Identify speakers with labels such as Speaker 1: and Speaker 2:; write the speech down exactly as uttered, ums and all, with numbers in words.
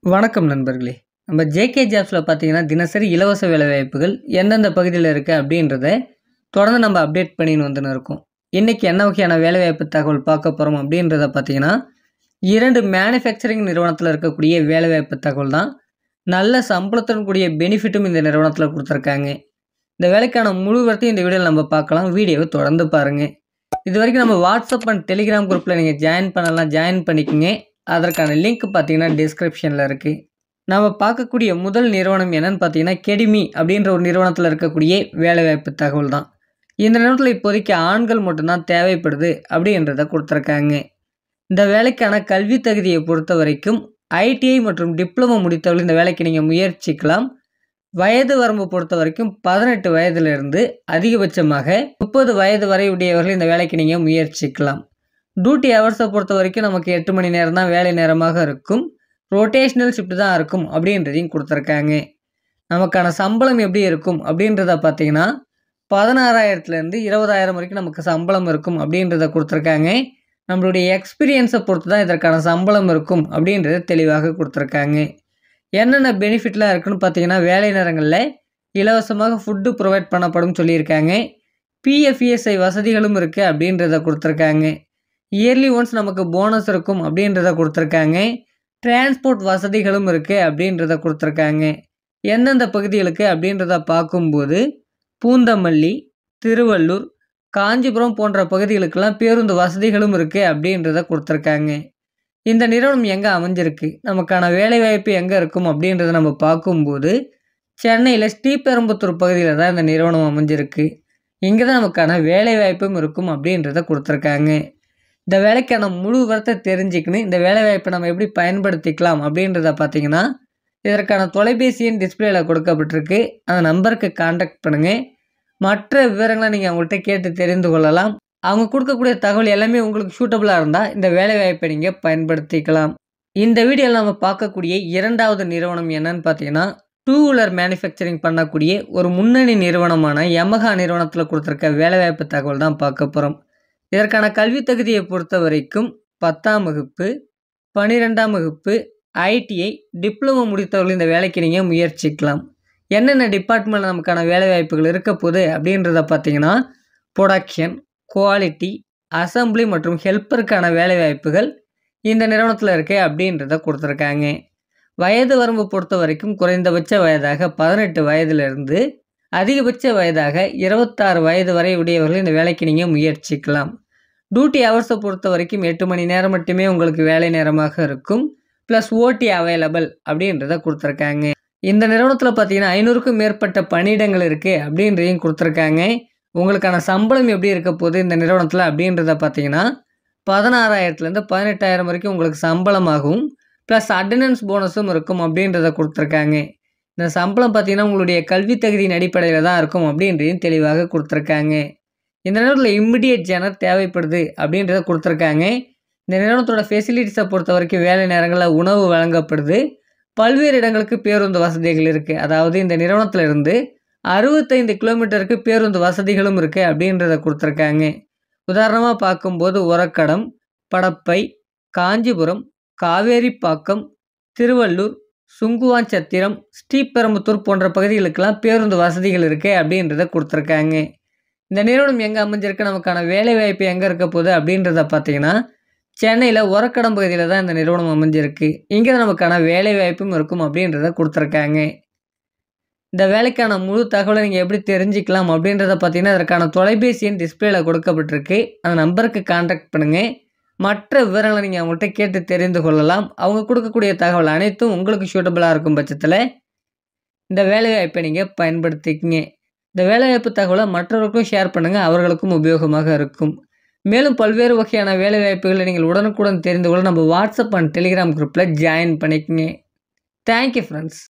Speaker 1: வணக்கம் நண்பர்களே. நம்ம ஜேகே ஜாப்ஸில் பார்த்தீங்கன்னா தினசரி இலவச வேலைவாய்ப்புகள் எந்தெந்த பகுதியில் இருக்குது அப்படின்றத தொடர்ந்து நம்ம அப்டேட் பண்ணின்னு வந்துன்னு இருக்கோம். இன்றைக்கி என்ன வகையான வேலைவாய்ப்பு தகவல் பார்க்க போகிறோம் அப்படின்றத பார்த்தீங்கன்னா இரண்டு மேனுஃபேக்சரிங் நிறுவனத்தில் இருக்கக்கூடிய வேலைவாய்ப்பு தகவல் தான். நல்ல சம்பளத்துடன் கூடிய பெனிஃபிட்டும் இந்த நிறுவனத்தில் கொடுத்துருக்காங்க. இந்த வேலைக்கான முழு வரத்தையும் இந்த வீடியோவில் நம்ம பார்க்கலாம். வீடியோவை தொடர்ந்து பாருங்கள். இது வரைக்கும் நம்ம வாட்ஸ்அப் அண்ட் டெலிகிராம் குரூப்பில் நீங்கள் ஜாயின் பண்ணலாம், ஜாயின் பண்ணிக்கோங்க. அதற்கான லிங்க் பார்த்தீங்கன்னா டிஸ்கிரிப்ஷனில் இருக்குது. நம்ம பார்க்கக்கூடிய முதல் நிறுவனம் என்னன்னு பார்த்தீங்கன்னா கெடிமி அப்படின்ற ஒரு நிறுவனத்தில் இருக்கக்கூடிய வேலைவாய்ப்பு தகவல் தான். இந்த நிறுவனத்தில் இப்போதைக்கு ஆண்கள் மட்டும்தான் தேவைப்படுது அப்படின்றத கொடுத்துருக்காங்க. இந்த வேலைக்கான கல்வி தகுதியை பொறுத்த வரைக்கும் ஐடிஐ மற்றும் டிப்ளமோ முடித்தவர்கள் இந்த வேலைக்கு நீங்கள் முயற்சிக்கலாம். வயது வரம்பு பொறுத்த வரைக்கும் பதினெட்டு வயதிலிருந்து அதிகபட்சமாக முப்பது வயது வரை உடையவர்கள் இந்த வேலைக்கு நீங்கள் முயற்சிக்கலாம். டியூட்டி ஹவர்ஸை பொறுத்த வரைக்கும் நமக்கு எட்டு மணி நேரம் தான் வேலை நேரமாக இருக்கும். ரொட்டேஷ்னல் ஷிஃப்ட் தான் இருக்கும் அப்படின்றதையும் கொடுத்துருக்காங்க. நமக்கான சம்பளம் எப்படி இருக்கும் அப்படின்றத பார்த்தீங்கன்னா பதினாறாயிரத்துலேருந்து இருபதாயிரம் வரைக்கும் நமக்கு சம்பளம் இருக்கும் அப்படின்றத கொடுத்துருக்காங்க. நம்மளுடைய எக்ஸ்பீரியன்ஸை பொறுத்து தான் இதற்கான சம்பளம் இருக்கும் அப்படின்றத தெளிவாக கொடுத்துருக்காங்க. என்னென்ன பெனிஃபிட்லாம் இருக்குன்னு பார்த்தீங்கன்னா வேலை நேரங்களில் இலவசமாக ஃபுட்டு ப்ரொவைட் பண்ணப்படும் சொல்லியிருக்காங்க. பிஎஃப்இஎஸ்ஐ வசதிகளும் இருக்குது அப்படின்றத கொடுத்துருக்காங்க. இயர்லி ஒன்ஸ் நமக்கு போனஸ் இருக்கும் அப்படின்றத கொடுத்துருக்காங்க. டிரான்ஸ்போர்ட் வசதிகளும் இருக்குது அப்படின்றத கொடுத்துருக்காங்க. எந்தெந்த பகுதிகளுக்கு அப்படின்றத பார்க்கும்போது பூந்தமல்லி, திருவள்ளூர், காஞ்சிபுரம் போன்ற பகுதிகளுக்கெல்லாம் பேருந்து வசதிகளும் இருக்குது அப்படின்றத கொடுத்துருக்காங்க. இந்த நிறுவனம் எங்கே அமைஞ்சிருக்கு, நமக்கான வேலைவாய்ப்பு எங்கே இருக்கும் அப்படின்றத நம்ம பார்க்கும்போது சென்னையில் ஸ்ரீபெரும்புத்தூர் பகுதியில் தான் இந்த நிறுவனம் அமைஞ்சிருக்கு. இங்கே தான் நமக்கான வேலைவாய்ப்பும் இருக்கும் அப்படின்றத கொடுத்துருக்காங்க. இந்த வேலைக்கான முழு வரத்தை தெரிஞ்சுக்கணும். இந்த வேலைவாய்ப்பை நம்ம எப்படி பயன்படுத்திக்கலாம் அப்படின்றத பார்த்தீங்கன்னா இதற்கான தொலைபேசி எண் டிஸ்பிளேயில் கொடுக்கப்பட்டிருக்கு. அந்த நம்பருக்கு கான்டாக்ட் பண்ணுங்கள். மற்ற விவரங்களை நீங்கள் அவங்கள்ட்ட கேட்டு தெரிந்து கொள்ளலாம். அவங்க கொடுக்கக்கூடிய தகவல் எல்லாமே உங்களுக்கு சூட்டபுளாக இருந்தால் இந்த வேலைவாய்ப்பை நீங்கள் பயன்படுத்திக்கலாம். இந்த வீடியோவில் நம்ம பார்க்கக்கூடிய இரண்டாவது நிறுவனம் என்னன்னு பார்த்தீங்கன்னா டூ வீலர் மேனுஃபேக்சரிங் பண்ணக்கூடிய ஒரு முன்னணி நிறுவனமான யமஹா நிறுவனத்தில் கொடுத்துருக்க வேலைவாய்ப்பு தகவல் தான் பார்க்க போகிறோம். இதற்கான கல்வி தகுதியை பொறுத்த வரைக்கும் பத்தாம் வகுப்பு, பன்னிரெண்டாம் வகுப்பு, ஐடிஐ, டிப்ளமோ முடித்தவர்கள் இந்த வேலைக்கு நீங்கள் முயற்சிக்கலாம். என்னென்ன டிபார்ட்மெண்ட்டில் நமக்கான வேலைவாய்ப்புகள் இருக்க போகுது அப்படின்றத பார்த்தீங்கன்னா ப்ரொடக்ஷன், குவாலிட்டி, அசம்பிளி மற்றும் ஹெல்ப்பருக்கான வேலைவாய்ப்புகள் இந்த நிறுவனத்தில் இருக்குது அப்படின்றத கொடுத்துருக்காங்க. வயது வரம்பு பொறுத்த வரைக்கும் குறைந்தபட்ச வயதாக பதினெட்டு வயதிலிருந்து அதிகபட்ச வயதாக இருபத்தாறு வயது வரை உடையவர்கள் இந்த வேலைக்கு நீங்கள் முயற்சிக்கலாம். டியூட்டி ஹவர்ஸை பொறுத்த வரைக்கும் எட்டு மணி நேரம் மட்டுமே உங்களுக்கு வேலை நேரமாக இருக்கும். ப்ளஸ் ஓடி அவைலபிள் அப்படின்றத கொடுத்துருக்காங்க. இந்த நிறுவனத்தில் பார்த்தீங்கன்னா ஐநூறுக்கும் மேற்பட்ட பணியிடங்கள் இருக்குது அப்படின்றதையும் கொடுத்துருக்காங்க. உங்களுக்கான சம்பளம் எப்படி இருக்க போகுது இந்த நிறுவனத்தில் அப்படின்றத பார்த்தீங்கன்னா பதினாறாயிரத்துலேருந்து பதினெட்டாயிரம் வரைக்கும் உங்களுக்கு சம்பளமாகவும் ப்ளஸ் அட்டண்டன்ஸ் போனஸும் இருக்கும் அப்படின்றத கொடுத்துருக்காங்க. இந்த சம்பளம் பார்த்தீங்கன்னா உங்களுடைய கல்வி தகுதியின் அடிப்படையில் தான் இருக்கும் அப்படின்றதையும் தெளிவாக கொடுத்துருக்காங்க. இந்த நிறுவனத்தில் இம்மிடியேட் ஜெனர் தேவைப்படுது அப்படின்றத கொடுத்துருக்காங்க. இந்த நிறுவனத்தோட ஃபெசிலிட்டிஸை பொறுத்த வரைக்கும் வேலை நேரங்களில் உணவு வழங்கப்படுது. பல்வேறு இடங்களுக்கு பேருந்து வசதிகள் இருக்குது. அதாவது இந்த நிறுவனத்தில் இருந்து அறுபத்தைந்து கிலோமீட்டருக்கு பேருந்து வசதிகளும் இருக்குது அப்படின்றத கொடுத்துருக்காங்க. உதாரணமாக பார்க்கும்போது உரக்கடம், படப்பை, காஞ்சிபுரம், காவேரிப்பாக்கம், திருவள்ளூர், சுங்குவாஞ்சத்திரம், ஸ்ரீபெரும்புத்தூர் போன்ற பகுதிகளுக்கெல்லாம் பேருந்து வசதிகள் இருக்குது அப்படின்றத கொடுத்துருக்காங்க. இந்த நிறுவனம் எங்கே அமைஞ்சிருக்கு, நமக்கான வேலைவாய்ப்பு எங்கே இருக்க போகுது அப்படின்றத பார்த்தீங்கன்னா சென்னையில் உரக்கடம் பகுதியில் தான் இந்த நிறுவனம் அமைஞ்சிருக்கு. இங்கே தான் நமக்கான வேலைவாய்ப்பும் இருக்கும் அப்படின்றத கொடுத்துருக்காங்க. இந்த வேலைக்கான முழு தகவலை நீங்கள் எப்படி தெரிஞ்சுக்கலாம் அப்படின்றத பார்த்தீங்கன்னா அதற்கான தொலைபேசி எண் டிஸ்பிளேயில் கொடுக்கப்பட்டிருக்கு. அந்த நம்பருக்கு கான்டாக்ட் பண்ணுங்கள். மற்ற விவரங்களை நீங்கள் அவங்கள்ட்ட கேட்டு தெரிந்து கொள்ளலாம். அவங்க கொடுக்கக்கூடிய தகவல் அனைத்தும் உங்களுக்கு சூட்டபுளாக இருக்கும் பட்சத்தில் இந்த வேலைவாய்ப்பை நீங்கள் பயன்படுத்திக்கங்க. இந்த வேலைவாய்ப்பு தகவலை மற்றவர்களுக்கும் ஷேர் பண்ணுங்கள், அவர்களுக்கும் உபயோகமாக இருக்கும். மேலும் பல்வேறு வகையான வேலைவாய்ப்புகளை நீங்கள் உடனுக்குடன் தெரிந்து கொள்ள நம்ம வாட்ஸ்அப் அண்ட் டெலிகிராம் குரூப்பில் ஜாயின் பண்ணிக்கங்க. Thank you friends.